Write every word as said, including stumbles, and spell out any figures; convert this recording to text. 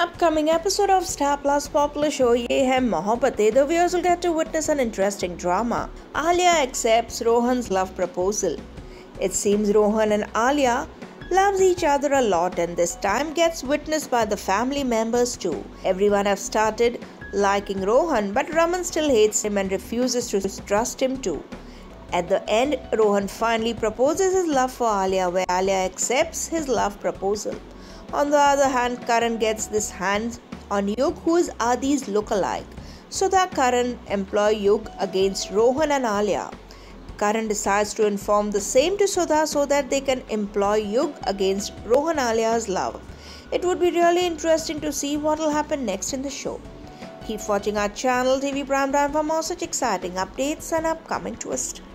Upcoming episode of Star Plus popular show Ye Hai Mohabbatein, the viewers will get to witness an interesting drama. Alia accepts Rohan's love proposal. It seems Rohan and Alia loves each other a lot and this time gets witnessed by the family members too. Everyone have started liking Rohan, but Raman still hates him and refuses to trust him too. At the end, Rohan finally proposes his love for Alia, where Alia accepts his love proposal. On the other hand, Karan gets this hands on Yug, who is Adi's look-alike. So that Karan employ Yug against Rohan and Alia. Karan decides to inform the same to Sudha so that they can employ Yug against Rohan Alia's love. It would be really interesting to see what will happen next in the show. Keep watching our channel T V Prime Time for more such exciting updates and upcoming twists.